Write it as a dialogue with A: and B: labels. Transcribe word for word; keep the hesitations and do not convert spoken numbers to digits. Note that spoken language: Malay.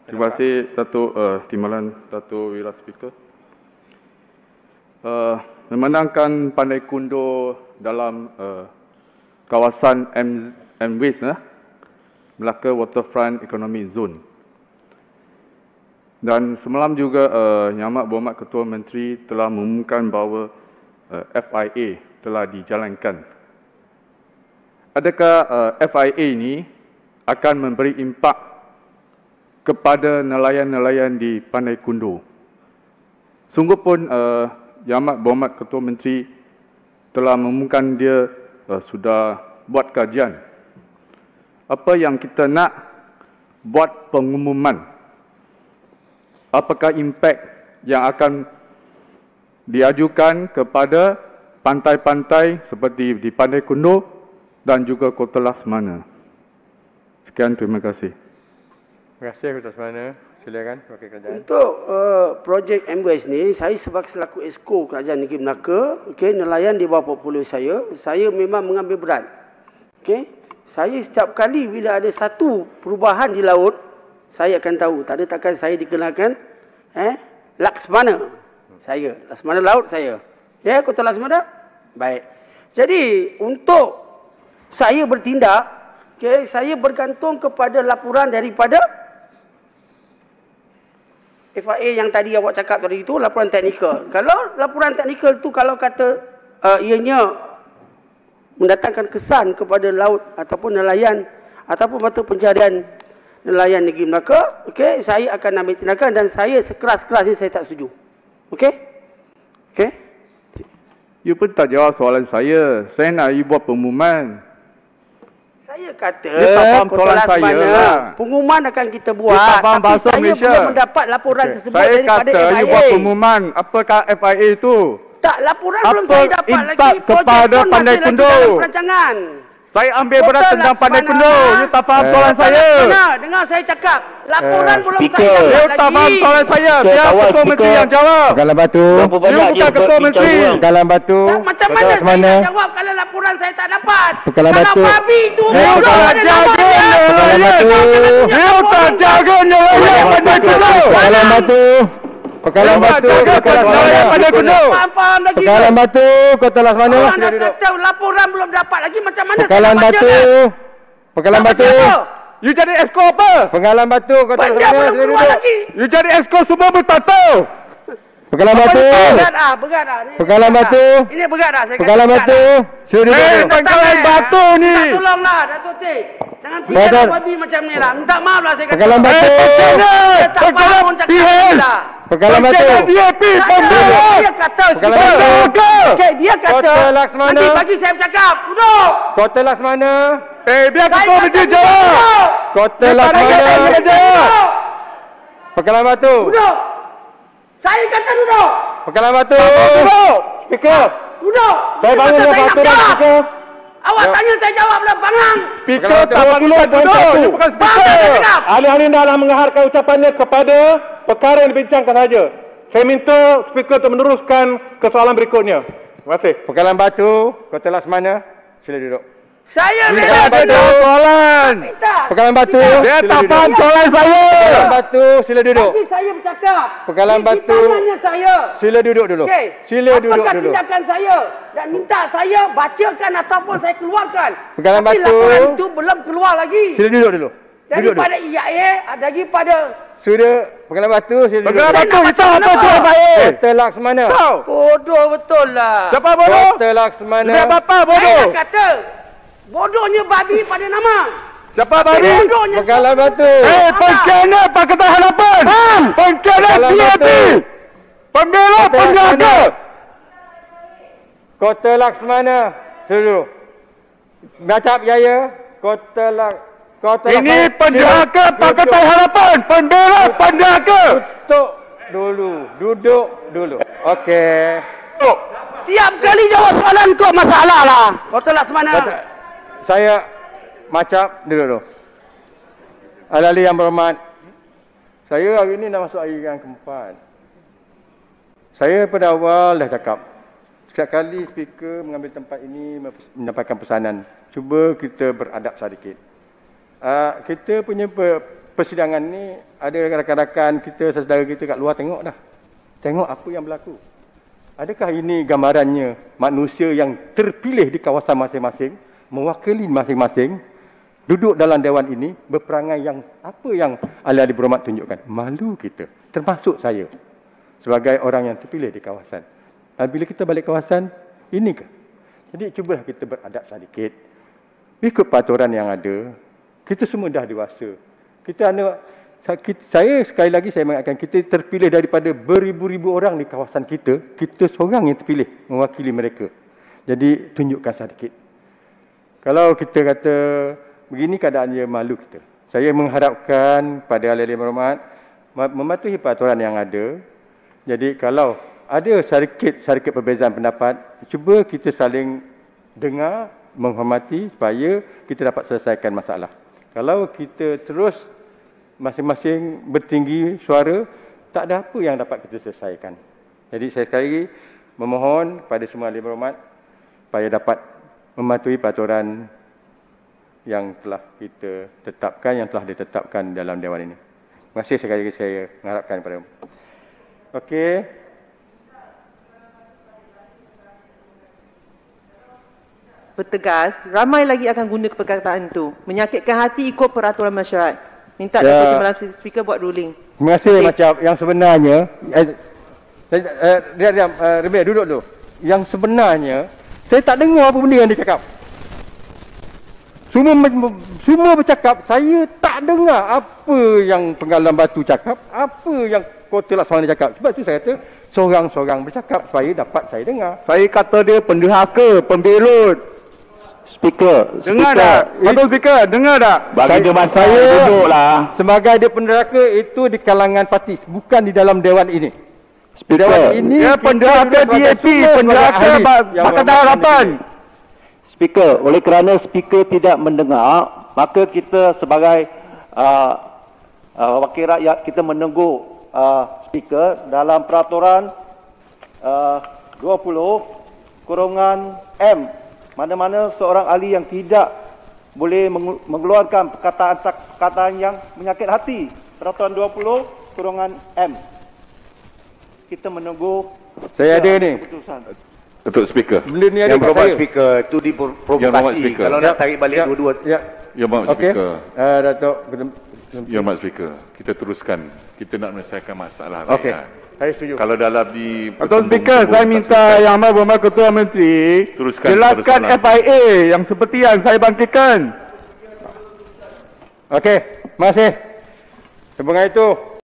A: Terima kasih Datuk uh, Timbalan Datuk Wira Speaker. Uh, memandangkan Pandai Kundo dalam uh, kawasan M MWIS, eh, Melaka Waterfront Economic Zone. Dan semalam juga uh, Yang Amat Berhormat Ketua Menteri telah mengumumkan bahawa uh, F I A telah dijalankan. Adakah uh, F I A ini akan memberi impak kepada nelayan-nelayan di Pandai Kundo? Sungguh pun uh, Yang Amat Berhormat Ketua Menteri telah mengumumkan dia uh, sudah buat kajian. Apa yang kita nak buat pengumuman? Apakah impak yang akan diajukan kepada pantai-pantai seperti di Pandai Kundo dan juga Kota Laksamana? Sekian, terima kasih.
B: Terima kasih Kota Laksamana. Silakan Wakil Kerajaan.
C: Untuk uh, projek M W S ni, saya sebagai selaku Esko Kerajaan Negeri Melaka, okay, nelayan di bawah portfolio saya, saya memang mengambil berat. Okay. Saya setiap kali bila ada satu perubahan di laut, saya akan tahu. Tak ada takkan saya dikenalkan eh, Laksamana. Saya. Laksamana laut saya. Ya, Kota Laksamana? Baik. Jadi, untuk saya bertindak, okay, saya bergantung kepada laporan daripada F I A yang tadi awak cakap tadi itu, laporan teknikal. Kalau laporan teknikal itu kalau kata uh, ianya mendatangkan kesan kepada laut ataupun nelayan ataupun mata pencarian nelayan negeri Melaka, okey, saya akan ambil tindakan dan saya sekeras-kerasnya saya tak setuju. Okey? Okey?
A: You pun tak jawab soalan saya. Saya nak you buat pengumuman.
C: Saya kata,
A: dia tak faham soalan saya lah.
C: Pengumuman akan kita buat,
A: dia tak faham
C: tapi
A: bahasa
C: saya
A: Malaysia.
C: belum mendapat laporan okay. tersebut
A: saya
C: daripada F I A.
A: Saya kata you buat pengumuman. Apakah F I A itu?
C: Tak, laporan
A: apa
C: belum saya dapat lagi.
A: Projek kepada pun Pandai masih Kundo.
C: Lagi dalam perancangan.
A: Saya ambil berat tentang Pandai Kundo. You tak faham eh. soalan saya.
C: Dengar, dengar saya cakap. Laporan eh. belum
A: speaker.
C: saya dapat
A: you
C: lagi.
A: You tak faham soalan saya. Biar Ketua Menteri yang jawab.
D: Pekalan Batu.
A: You bukan Ketua Menteri.
D: Pekalan Batu.
C: Tak, macam mana saya nak jawab kalau laporan saya tak dapat?
D: Pekalan
C: kalau
D: Batu.
C: babi itu
A: you tak jaga nelayan. You tak jaga nelayan Pandai Kundo.
D: Pekalan Batu. Pekalan Batu, Kota Laksamana.
C: Faham-faham lagi.
D: Pekalan Batu, Kota Laksamana.
C: Orang nak kata laporan belum dapat lagi, macam mana
D: Pekalan
C: saya
D: Batu. Pekalan Batu.
A: You jadi esko apa?
D: Pekalan Batu, Kota Laksamana.
C: belum keluar lagi.
A: You jadi esko semua bertato.
D: Pekalan Batu.
C: Berat ah, berat ah.
D: Pekalan Batu.
C: Ini berat ah, saya kata.
D: Pekalan Batu. Sila duduk.
A: Eh, Pekalan Batu ni.
C: Minta tolonglah Datuk T. Jangan fikir babi macam ni lah. Minta maaf lah saya kata.
D: Pekalan Batu.
C: Saya tak faham pun cakap ni lah.
D: Pekalan Batu.
A: Dia pi pembela.
C: Dia kata.
D: Pekalan Batu.
C: Okey, dia kata.
D: Kota Laksamana.
C: Nanti bagi saya bercakap. Duduk.
D: Kota Laksamana.
A: Eh, biar Ketua Menteri jawab.
D: Kota Laksamana. Pekalan Batu.
C: Duduk. Saya kata duduk.
D: Pekalan Batu.
A: Duduk.
D: Speaker.
C: Duduk.
D: Saya bangun dengan peraturan speaker.
C: Awak tanya saya jawab lah, bangang.
A: Speaker tak perlu duduk. You bukan speaker.
D: Ahli-ahli dah mengaharkan ucapannya kepada perkara yang dibincangkan saja. Saya minta speaker untuk meneruskan ke soalan berikutnya. Terima kasih. Pekalan Batu, Kota Laksamana. Sila duduk.
C: Saya
A: Dia tak jawab soalan.
D: Pekalan Batu.
A: Dia tak faham soalan saya.
D: Pekalan Batu, sila duduk.
C: Bagi saya bercakap.
D: Pekalan Batu.
C: Tanya saya.
D: Sila duduk dulu.
C: Okay.
D: Sila duduk
C: Apakah
D: dulu.
C: tindakan saya? Dan minta saya bacakan ataupun saya keluarkan.
D: Pekalan
C: Tapi
D: Batu.
C: laporan itu belum keluar lagi.
D: Sila duduk dulu. Duduk
C: Daripada
D: dulu.
C: I A A, daripada
D: Sudah. Pekalan Batu, sila duduk.
A: Pekalan Batu, kita apa
C: kenapa?
A: tu saya?
D: Kota Laksamana.
C: bodoh betul lah.
A: Siapa bodoh?
D: Kota Laksamana.
A: Siapa apa
C: Saya
A: bodoh?
C: nak kata bodohnya babi pada nama.
A: Siapa babi?
C: Bodohnya
D: Pekalan Batu.
A: Eh, pengkhianat Pakatan Harapan. Pengkhianat
D: Pekalan
A: D A P.
D: Batu.
A: Pembela penjaga.
D: Kota Laksamana. Sila duduk. Bacap Jaya. Kota Lak Kota
A: Ini
D: Laksamana.
A: penjaga Pakatan Harapan. Pembela penjaga.
D: Duduk dulu. Duduk dulu. Okey.
C: Tiap kali jawab soalan kau masalah lah. Kota Laksamana.
D: Baca- Saya macam duduk dulu. Ahli yang berhormat. Saya hari ini dah masuk hari yang keempat. Saya pada awal dah cakap. Setiap kali speaker mengambil tempat ini menyampaikan pesanan. Cuba kita beradab sedikit. Uh, kita punya pe persidangan ni ada rakan-rakan kita, saudara kita kat luar tengok dah. Tengok apa yang berlaku. Adakah ini gambarannya manusia yang terpilih di kawasan masing-masing, mewakili masing-masing, duduk dalam dewan ini, berperangai yang apa yang ahli-ahli berhormat tunjukkan. Malu kita, termasuk saya, sebagai orang yang terpilih di kawasan. Dan bila kita balik kawasan, inikah? Jadi cubalah kita beradab sedikit. Ikut peraturan yang ada. Kita semua dah dewasa. Kita ada, saya sekali lagi saya mengatakan, kita terpilih daripada beribu-ribu orang di kawasan kita. Kita seorang yang terpilih mewakili mereka. Jadi tunjukkan sedikit. Kalau kita kata begini keadaannya, malu kita. Saya mengharapkan pada ahli-ahli berhormat mematuhi peraturan yang ada. Jadi kalau ada sedikit-sedikit perbezaan pendapat, cuba kita saling dengar, menghormati supaya kita dapat selesaikan masalah. Kalau kita terus masing-masing bertinggi suara, tak ada apa yang dapat kita selesaikan. Jadi saya sekali lagi memohon kepada semua ahli berhormat supaya dapat mematuhi peraturan yang telah kita tetapkan, yang telah ditetapkan dalam dewan ini. Terima kasih sekali lagi saya mengharapkan kepada. Okey.
E: Bertegas, ramai lagi akan guna perkataan itu. Menyakitkan hati ikut peraturan mesyuarat. Minta
D: Ya.
E: Datuk Malam Speaker buat ruling.
D: Terima kasih. Okay. Macam yang sebenarnya, eh, eh, dia, dia, eh, Rebek, duduk dulu. Yang sebenarnya, saya tak dengar apa benda yang dia cakap. Semua, semua bercakap, saya tak dengar apa yang Penggalan Batu cakap, apa yang Kota Laksamana cakap. Sebab itu saya kata, seorang-seorang bercakap supaya dapat saya dengar.
A: Saya kata dia pendahaka, pembelut.
F: Speaker,
A: Dengar
F: speaker.
A: tak? Betul speaker, dengar tak?
F: Bagi dia masa
D: saya
F: duduklah.
D: sebagai dia penderaka itu di kalangan parti, bukan di dalam dewan ini.
F: Speaker.
D: Dewan ini
A: Dia pendahaka D A P, pendahaka Pakatan Harapan.
F: Speaker, oleh kerana speaker tidak mendengar, maka kita sebagai uh, uh, wakil rakyat kita menegur uh, speaker dalam peraturan uh, dua puluh kurungan M, mana-mana seorang ahli yang tidak boleh mengeluarkan perkataan-perkataan yang menyakit hati. Peraturan dua puluh kurungan M. Kita menunggu
D: Saya ada ni.
F: keputusan.
G: Untuk speaker.
D: Benda ni ada
H: Yang
D: kat
H: berhormat
D: saya.
H: speaker itu
G: Yang berhormat
H: diprovokasi.
G: speaker.
H: Kalau nak tarik balik
D: Ya,
H: dua-dua.
D: Ya.
G: Yang berhormat
D: Okey.
G: speaker.
D: Uh, Datuk.
G: Yang berhormat speaker. Kita teruskan. Kita nak menyelesaikan masalah
D: Okey.
G: rakyat.
D: Saya setuju.
G: Kalau dalam di
A: Betul speaker, saya minta Yang Amat Berhormat Ketua Menteri
G: Teruskan
A: jelaskan
G: persoalan.
A: F I A yang seperti yang saya bangkitkan.
D: Okey. Terima kasih. Sebagai itu,